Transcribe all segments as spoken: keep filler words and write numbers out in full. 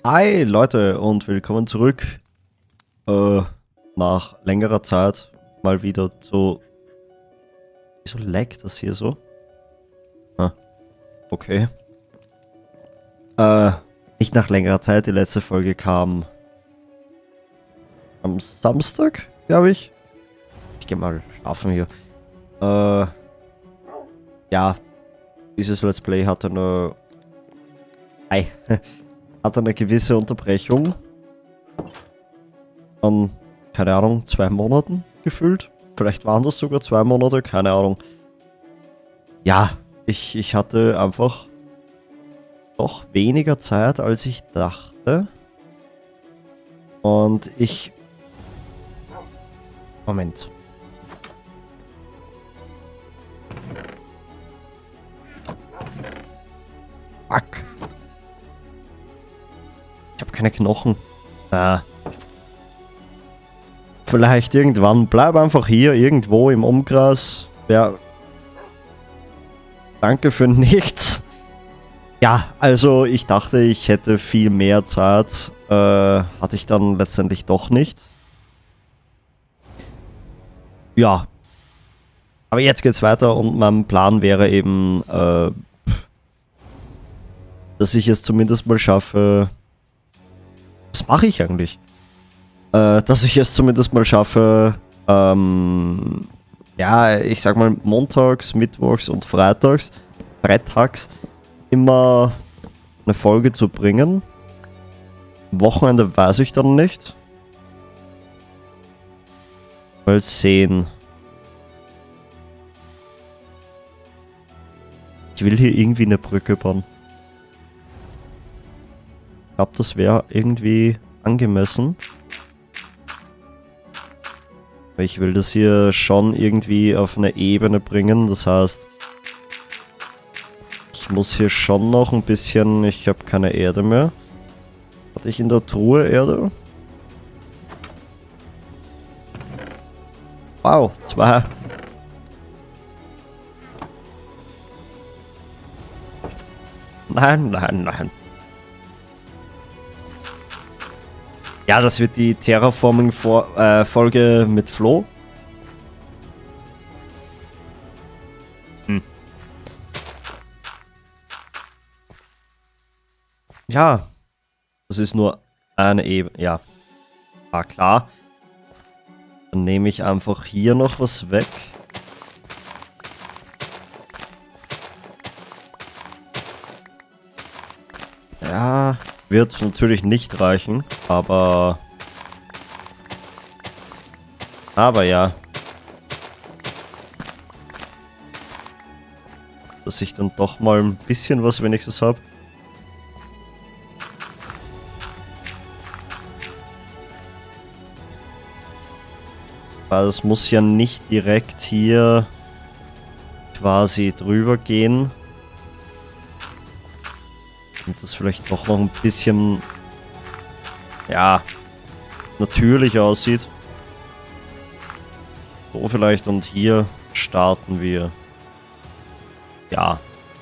Hi Leute und willkommen zurück. Äh, nach längerer Zeit mal wieder so... Wieso laggt das hier so? Ah, okay. Äh, nicht nach längerer Zeit, die letzte Folge kam am Samstag, glaube ich. Ich gehe mal schlafen hier. Äh, ja, dieses Let's Play hatte eine... Hi. Hatte eine gewisse Unterbrechung. Von, keine Ahnung, zwei Monaten gefühlt. Vielleicht waren das sogar zwei Monate, keine Ahnung. Ja, ich, ich hatte einfach doch weniger Zeit, als ich dachte. Und ich... Moment. Fuck. Ich habe keine Knochen. Ah. Vielleicht irgendwann. Bleib einfach hier, irgendwo im Umkreis. Ja. Danke für nichts. Ja, also ich dachte, ich hätte viel mehr Zeit. Äh, hatte ich dann letztendlich doch nicht. Ja. Aber jetzt geht's weiter und mein Plan wäre eben, äh, dass ich es zumindest mal schaffe. Was mache ich eigentlich? Äh, dass ich es zumindest mal schaffe, ähm, ja, ich sag mal montags, mittwochs und freitags, freitags immer eine Folge zu bringen. Wochenende weiß ich dann nicht. Mal sehen. Ich will hier irgendwie eine Brücke bauen. Ich glaube, das wäre irgendwie angemessen. Ich will das hier schon irgendwie auf eine Ebene bringen, das heißt, ich muss hier schon noch ein bisschen, ich habe keine Erde mehr. Hatte ich in der Truhe Erde? Wow, zwei. Nein, nein, nein. Ja, das wird die Terraforming-Folge äh, mit Flo. Hm. Ja, das ist nur eine Ebene. Ja, war klar. Dann nehme ich einfach hier noch was weg. Ja, wird natürlich nicht reichen, aber... Aber ja. Dass ich dann doch mal ein bisschen was wenigstens habe. Weil es muss ja nicht direkt hier quasi drüber gehen. Und das vielleicht doch noch ein bisschen, ja, natürlich aussieht. So vielleicht, und hier starten wir. Ja.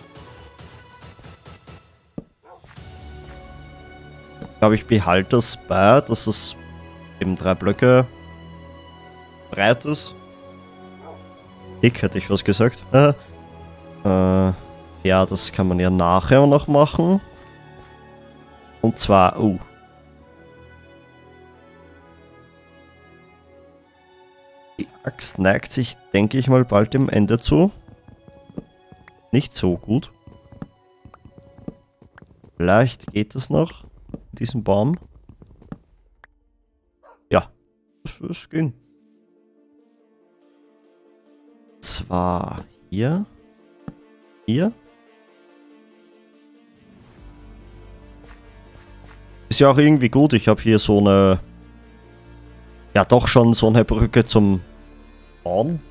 Ich glaube, ich behalte das bei, dass es eben drei Blöcke breit ist. Dick hätte ich was gesagt. äh, ja, das kann man ja nachher noch machen. Und zwar, oh. Die Axt neigt sich, denke ich mal, bald dem Ende zu. Nicht so gut. Vielleicht geht es noch. Mit diesem Baum. Ja, das, das ging. Zwar hier. Hier. Ist ja auch irgendwie gut, ich habe hier so eine, ja doch schon so eine Brücke zum Bauen.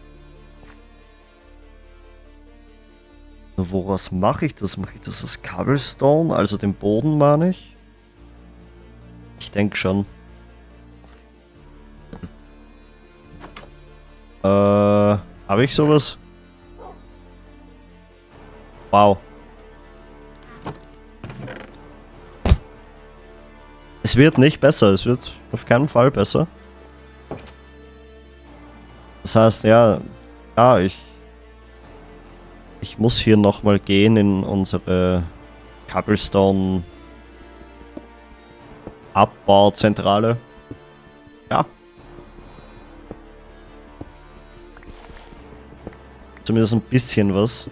Woraus mache ich das? Mache ich das aus Cobblestone, also den Boden meine ich? Ich denke schon. Äh, habe ich sowas? Wow. Es wird nicht besser, es wird auf keinen Fall besser. Das heißt, ja, ja, ich, ich muss hier nochmal gehen in unsere Cobblestone Abbauzentrale. Ja. Zumindest ein bisschen was.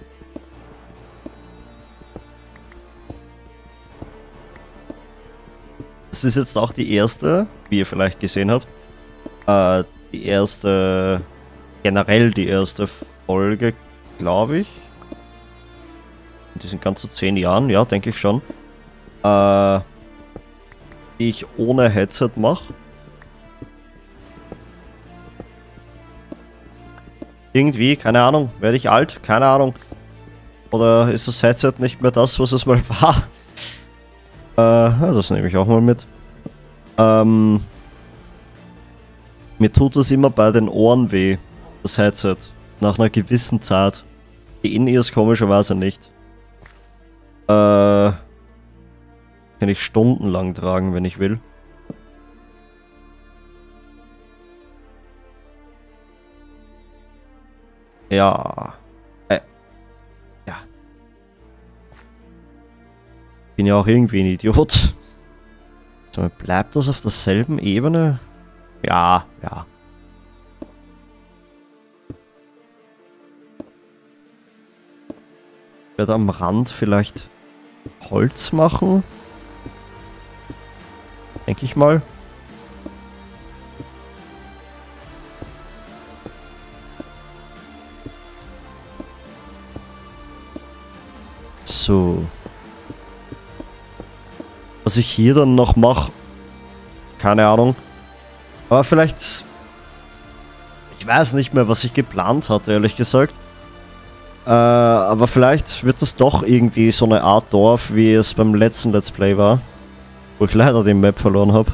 Das ist jetzt auch die erste, wie ihr vielleicht gesehen habt, äh, die erste, generell die erste Folge, glaube ich. In diesen ganzen zehn Jahren, ja, denke ich schon. Äh, die ich ohne Headset mache. Irgendwie, keine Ahnung, werde ich alt? Keine Ahnung. Oder ist das Headset nicht mehr das, was es mal war? Äh, das nehme ich auch mal mit. Ähm, mir tut das immer bei den Ohren weh, das Headset. Nach einer gewissen Zeit. Die In-Ears komischerweise nicht. Äh, kann ich stundenlang tragen, wenn ich will. Ja. Äh. Ja. Bin ja auch irgendwie ein Idiot. So, bleibt das auf derselben Ebene? Ja, ja. Ich werde am Rand vielleicht Holz machen. Denke ich mal. So. Was ich hier dann noch mache, keine Ahnung. Aber vielleicht... Ich weiß nicht mehr, was ich geplant hatte, ehrlich gesagt. Äh, aber vielleicht wird das doch irgendwie so eine Art Dorf, wie es beim letzten Let's Play war. Wo ich leider die Map verloren habe.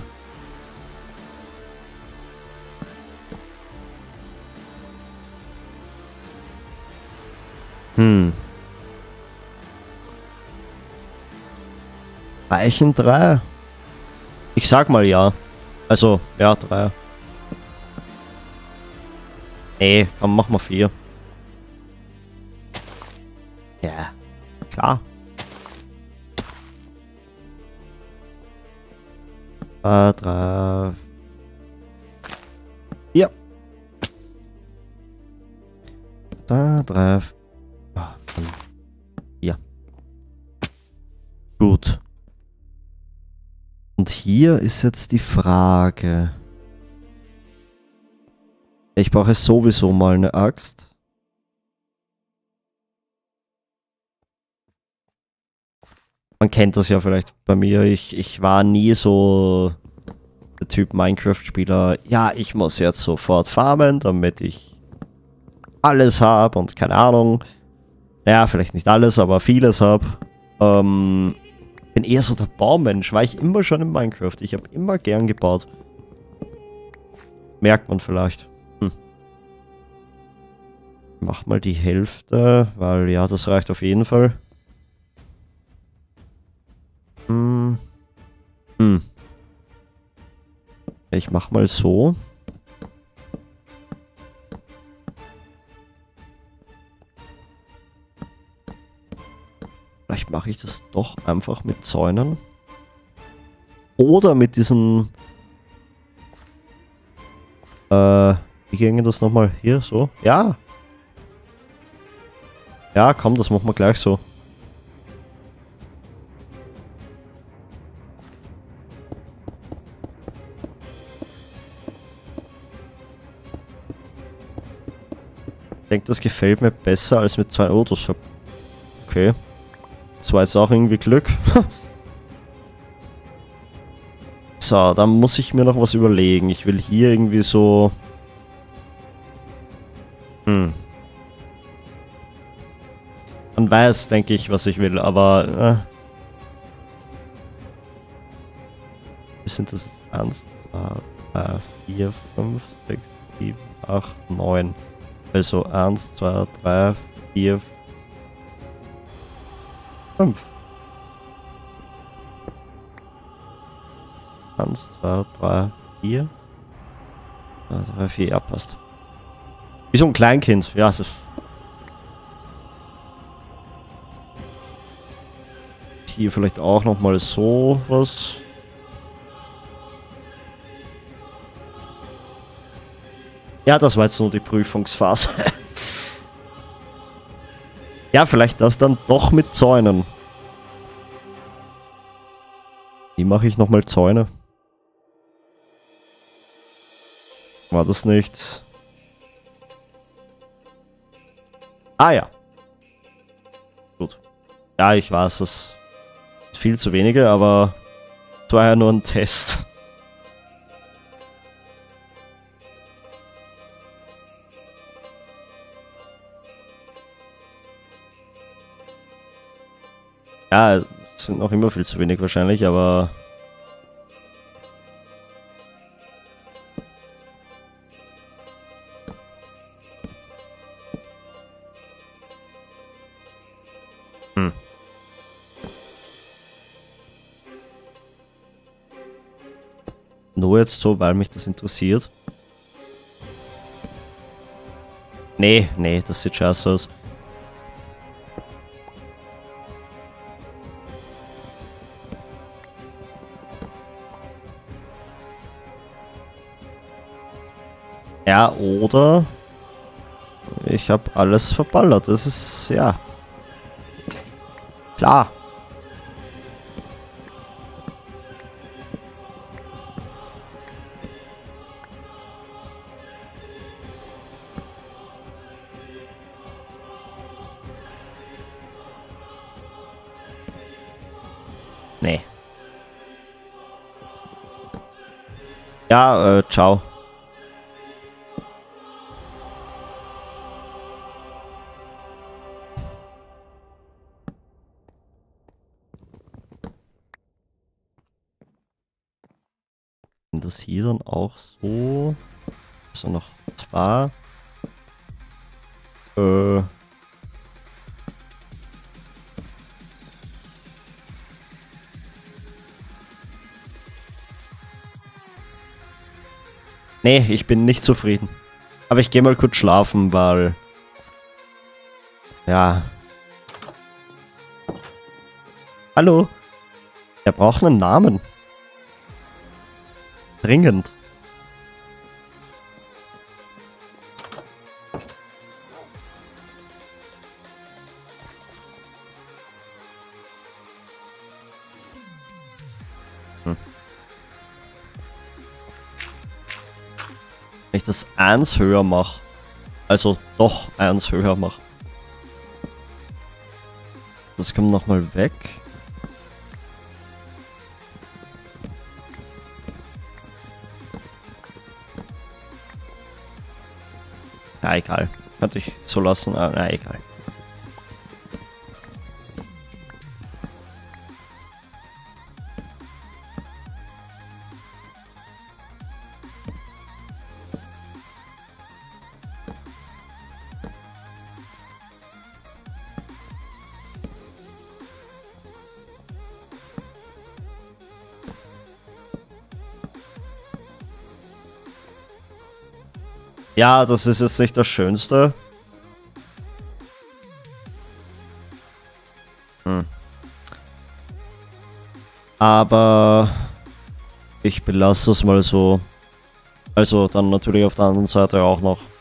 Hm. Reichen drei? Ich sag mal ja. Also, ja, drei. Nee, komm, mach mal vier. Ja, klar. Zwei, drei. Ja. Da, drei. Ah, ja. Gut. Und hier ist jetzt die Frage. Ich brauche sowieso mal eine Axt. Man kennt das ja vielleicht bei mir. Ich, ich war nie so der Typ Minecraft-Spieler. Ja, ich muss jetzt sofort farmen, damit ich alles habe und keine Ahnung. Ja, vielleicht nicht alles, aber vieles habe. Ähm, bin eher so der Baumensch. War ich immer schon in Minecraft. Ich habe immer gern gebaut. Merkt man vielleicht. Hm. Mach mal die Hälfte, weil ja, das reicht auf jeden Fall. Hm. Hm. Ich mach mal so. Vielleicht mache ich das doch einfach mit Zäunen. Oder mit diesen... Äh, wie ginge das nochmal? Hier, so? Ja! Ja, komm, das machen wir gleich so. Ich denke, das gefällt mir besser als mit zwei Autos. Okay. Das war jetzt auch irgendwie Glück. So, dann muss ich mir noch was überlegen. Ich will hier irgendwie so... Hm. Man weiß, denke ich, was ich will, aber... Äh. Wie sind das jetzt? eins, zwei, drei, vier, fünf, sechs, sieben, acht, neun. Also eins, zwei, drei, vier, fünf. eins, zwei, drei, vier. drei, vier, ja, passt. Wie so ein Kleinkind, ja, das ist. Hier vielleicht auch nochmal so was. Ja, das war jetzt nur die Prüfungsphase. Ja, vielleicht das dann doch mit Zäunen. Wie mache ich nochmal Zäune? War das nicht? Ah ja. Gut. Ja, ich weiß, das ist viel zu wenige, aber es war ja nur ein Test. Ja, es sind noch immer viel zu wenig wahrscheinlich, aber... Hm. Nur jetzt so, weil mich das interessiert. Nee, nee, das sieht scheiße aus. Ja, oder ich habe alles verballert. Das ist, ja, klar. Nee. Ja, äh, ciao. Das hier dann auch so. So noch zwei. Äh. Nee, ich bin nicht zufrieden. Aber ich gehe mal kurz schlafen, weil... Ja. Hallo? Er braucht einen Namen. Dringend. Hm. Wenn ich das eins höher mache, also doch eins höher mache, das kommt nochmal weg. Ja, egal. Könnte ich so lassen, aber na, egal. Ja, das ist jetzt nicht das Schönste. Hm. Aber ich belasse es mal so. Also dann natürlich auf der anderen Seite auch noch